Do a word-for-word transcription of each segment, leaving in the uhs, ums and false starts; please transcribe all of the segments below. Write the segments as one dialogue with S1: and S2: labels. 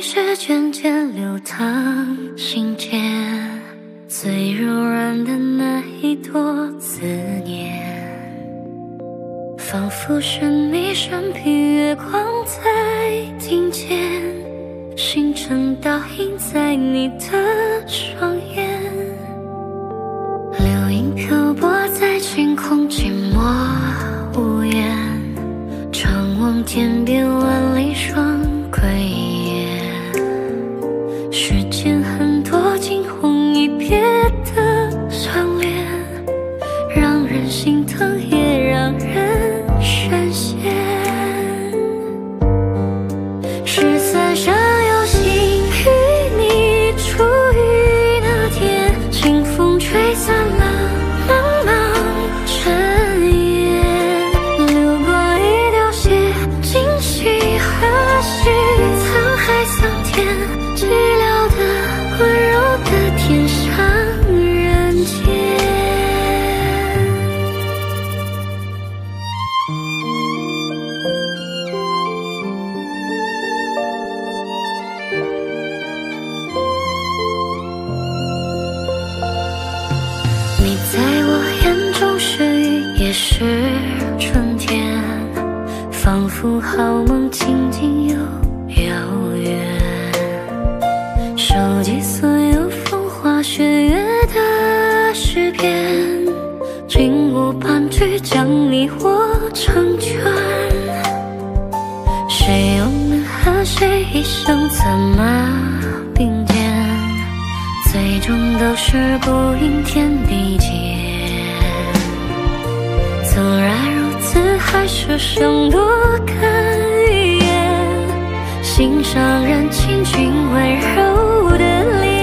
S1: 是渐渐流淌心间，最柔软的那一朵思念，仿佛是你生平月光在听见，星辰倒映在你的双眼，流萤漂泊在晴空，寂寞无言，长望天边万里双归雁，世间很多惊鸿一瞥的相恋，让人心疼也让人深陷。十三生有幸与你初遇那天，清风吹散了茫茫尘烟，流过一条血，今夕何夕？沧海桑田，寂寥的温柔的天上人间。你在我眼中是雨，也是春天，仿佛好梦静静又遥远，收集所有风花雪月的诗篇，金屋半句将你我成全，谁又能和谁一生策马并肩，最终都是不应天地间。纵然如此，还是胜多个语言，欣赏人轻轻温柔的脸。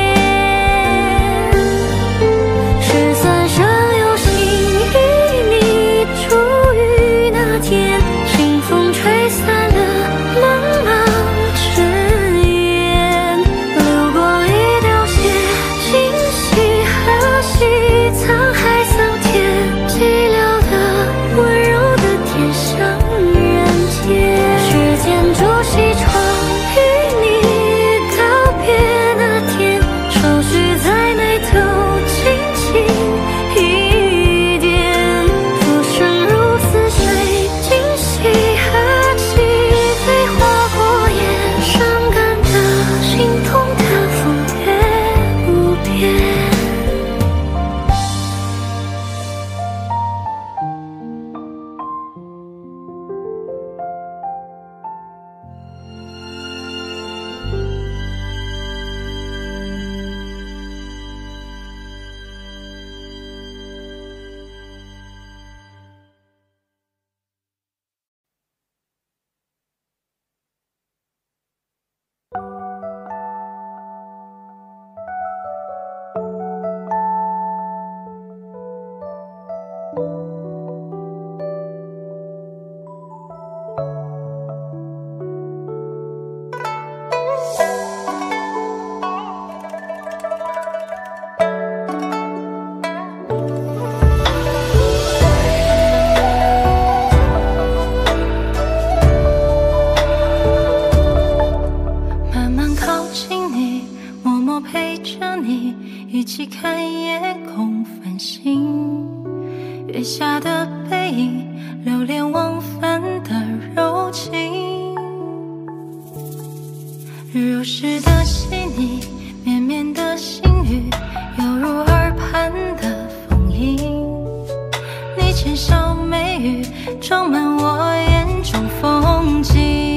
S1: 十三生有幸与你初遇那天，清风吹散了茫茫尘烟，流过一条血，今夕何夕？沧海桑田，寂寥的温柔的天上人间。时间筑西窗，与你告别那天，愁绪在眉头轻轻一点，浮生如似水，今夕何夕？飞花过眼，伤感的心痛的风月无边。
S2: 慢慢靠近你，默默陪着你，一起看夜空繁星。月下的背影，流连忘返的柔情。如诗的细腻，绵绵的心语，犹如耳畔的风音。你浅笑眉宇，装满我眼中风景。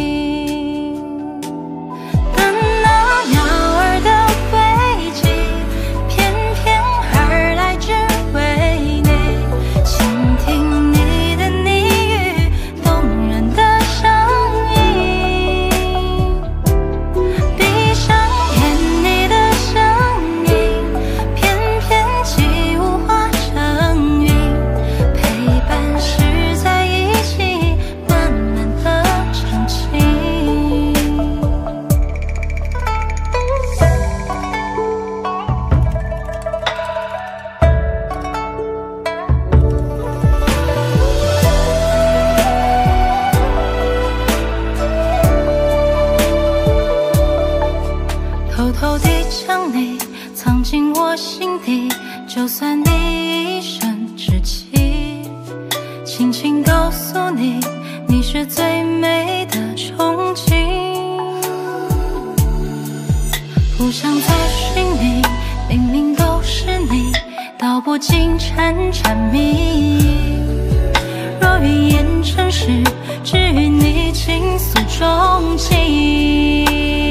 S1: 陪伴时在一起，慢慢的成长。
S2: 将你藏进我心底，就算你一生只记，轻轻告诉你，你是最美的憧憬。不想再寻你，明明都是你，道不尽缠缠蜜。若语言真实，只与你倾诉衷情。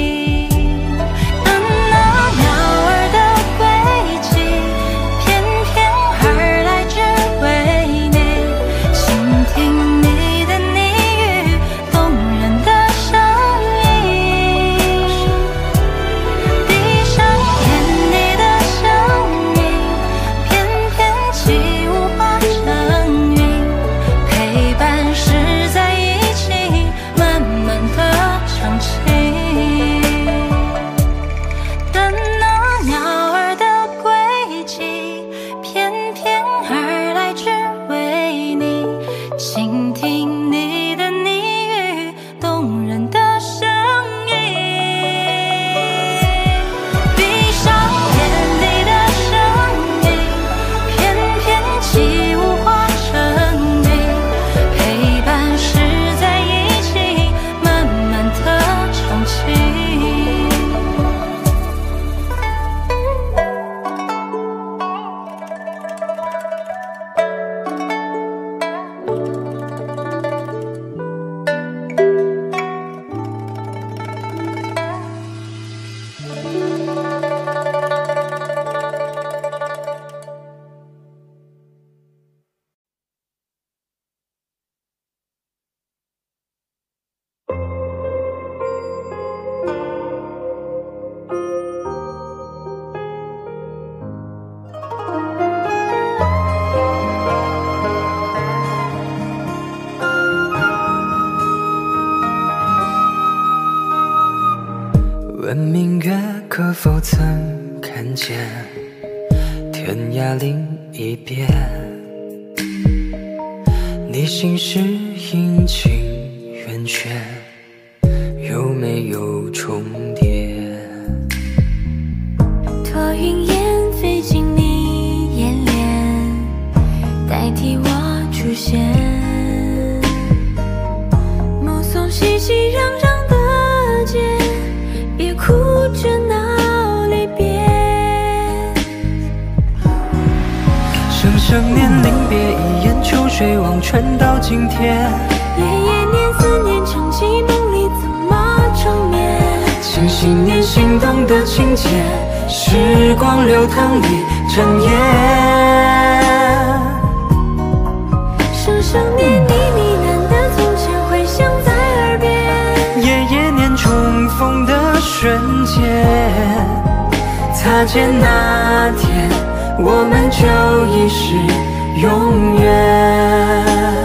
S3: 问明月可否曾看见，天涯另一边。你心事阴晴圆缺，有没有重叠？
S1: 托云烟飞进你眼帘，代替我出现。目送熙熙攘攘的街，别哭着闹离别。
S3: 生生年临别，一眼秋水望穿到今天。
S1: 夜夜念思念，长期梦里怎么成眠？
S3: 清晰念心动的情节，时光流淌里整夜。
S1: 生生念你呢喃的从前，回响在耳边。
S3: 夜夜念重逢的瞬间，擦肩那天，我们就已是永远。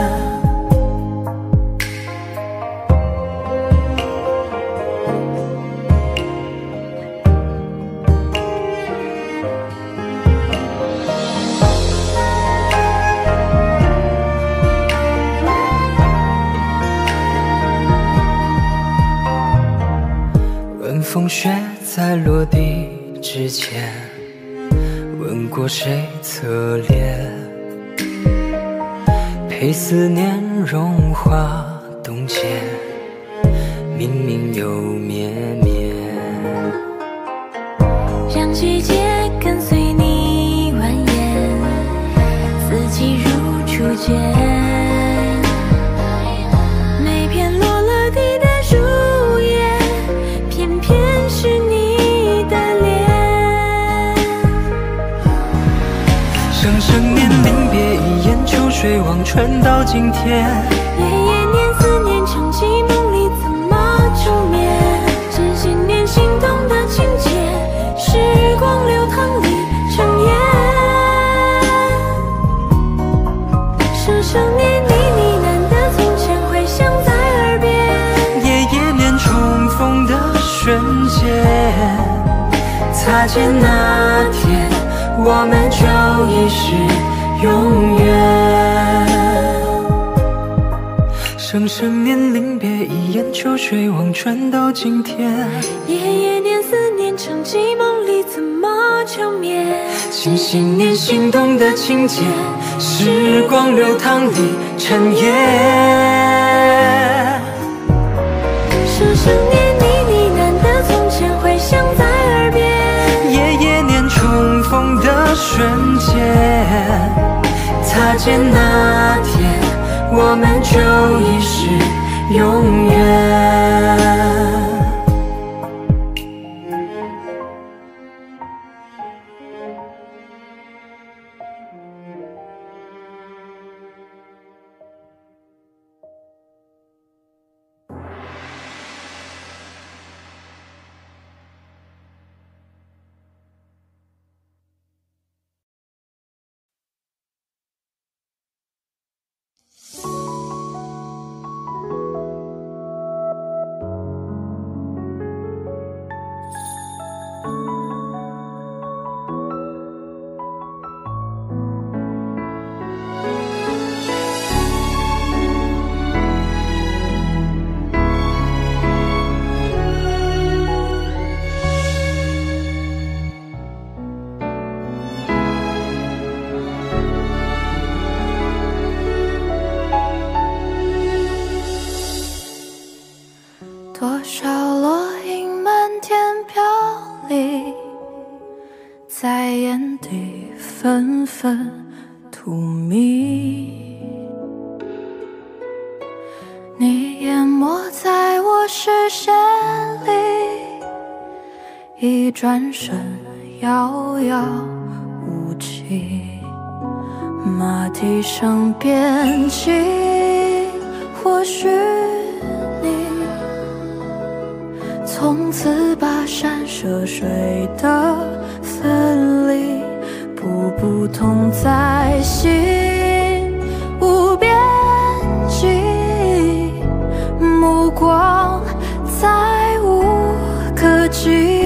S3: 问风雪在落地之前，问过谁侧脸？陪思念融化冻结，明明又绵绵。
S1: 让季节跟随你蜿蜒，四季如初见。每片落了地的树叶，偏偏是你的脸。
S3: 生生年临别，一眼秋水望穿到今天。
S1: 夜夜念思念，长期梦里怎么成眠？真心念心动的情节，时光流淌里成烟。生生念你呢喃的从前，回响在耳边。
S3: 夜夜念重逢的瞬间，擦肩那天，我们就已是永远。 生生年临别，一眼秋水望穿到今天。
S1: 夜夜念思念，长寂梦里怎么求眠？
S3: 心心念心动的情节，时光流淌里陈夜。
S1: 声声念你呢喃的从前，回响在耳边。
S3: 夜夜念重逢的瞬间，擦肩那天，我们就已是永远。
S2: 多少落英满天飘零，在眼底纷纷荼蘼。你淹没在我视线里，一转身遥遥无期。马蹄声边起，或许从此跋山涉水的分离，步步痛在心，无边际，目光再无可及。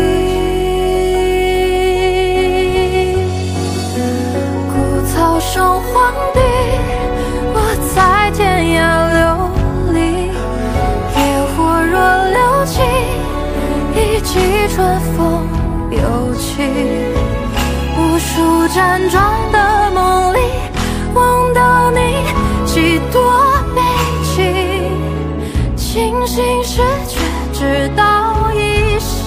S2: 枯草生黄地，我在天涯流离，野火若流尽，一季春风又起，无数辗转的梦里，望到你几多悲戚，清醒时却知道依稀。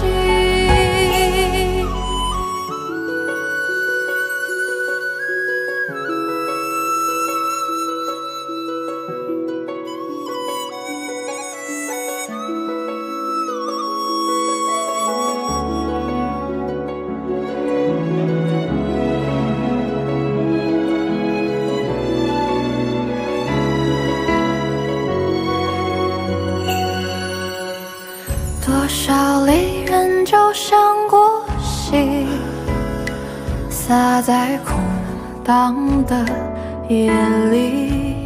S2: 多少离人就像过隙，洒在空荡的夜里。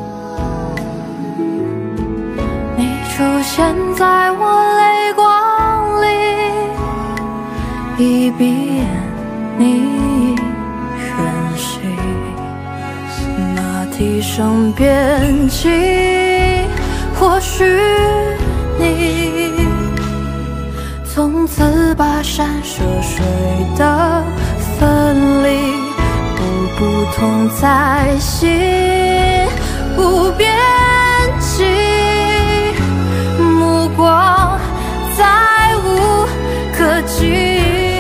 S2: 你出现在我泪光里，一闭眼你远行，马蹄声边起，或许你从此跋山涉水的分离，步步痛在心，无边际，目光再无可及。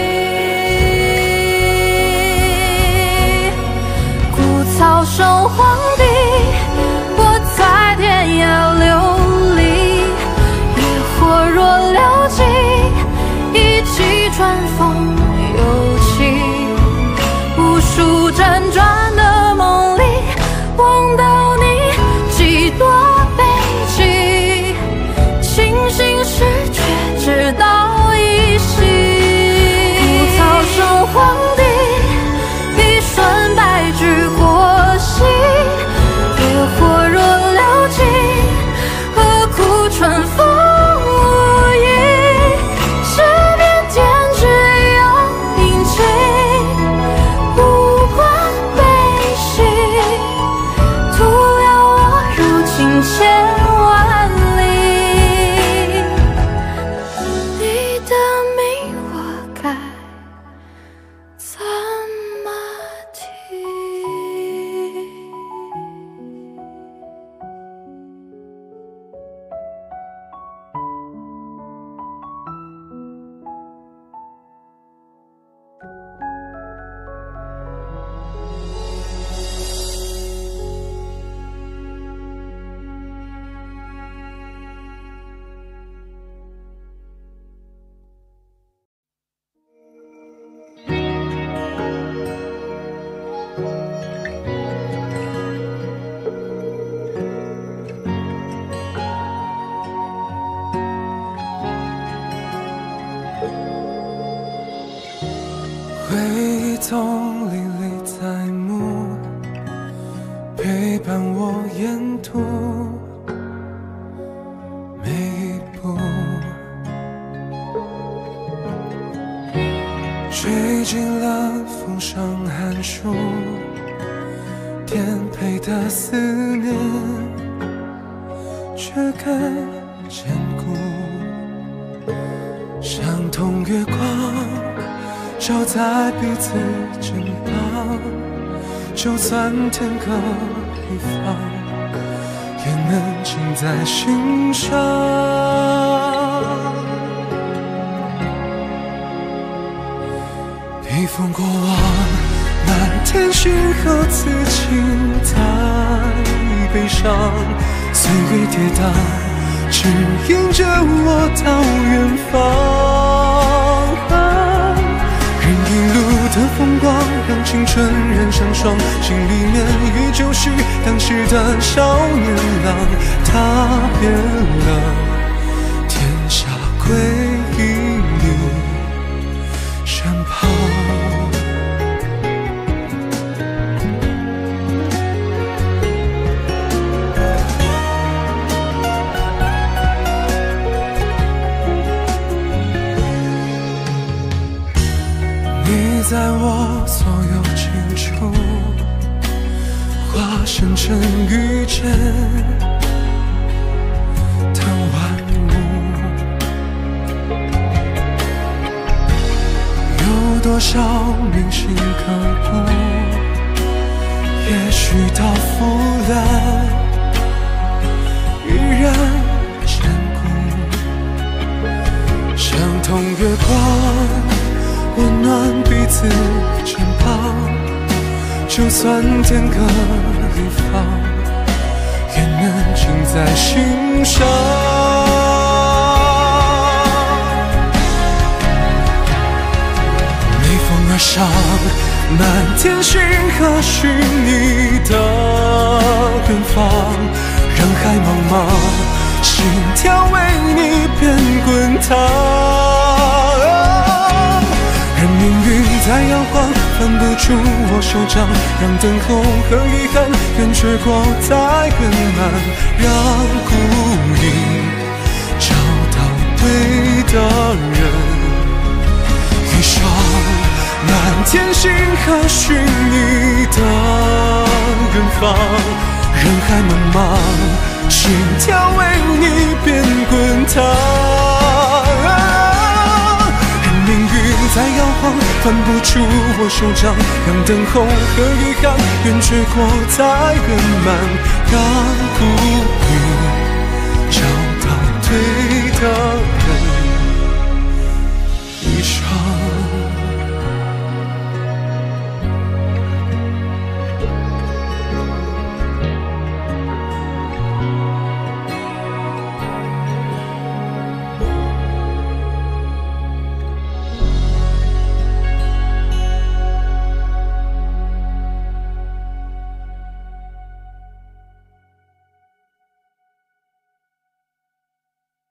S2: 枯草生黄地，我在天涯流离，野火若流尽，一季春风又起，无数辗转的梦里，望到你几多悲戚，清醒时却知
S4: 回忆总历历在目，陪伴我沿途每一步，追尽了风霜寒暑，颠沛的思念却更坚固。伤痛月光照在彼此肩膀，就算天各一方，也能记在心上。披风过往，满天星河，此情太悲伤。岁月跌宕，指引着我到远方。人一路的风光，让青春染上霜，心里面依旧是当时的少年郎。他变了，天下归于你身旁。你在我所有清楚，化身成雨阵，叹万物。有多少铭心刻骨，也许到腐烂依然坚固。伤痛月光温暖彼此肩膀，就算天各一方，也能记在心上。逆风而上，满天星河是你的远方。人海茫茫，心跳为你变滚烫。任命运在摇晃，翻不出我手掌，让等候和遗憾远却过再更慢，让孤影找到对的人。一双满天星河是你的远方，人海茫茫，心跳为你变滚烫。在摇晃，翻不出我手掌，让等候和遗憾远却过再更慢，让孤影找到对的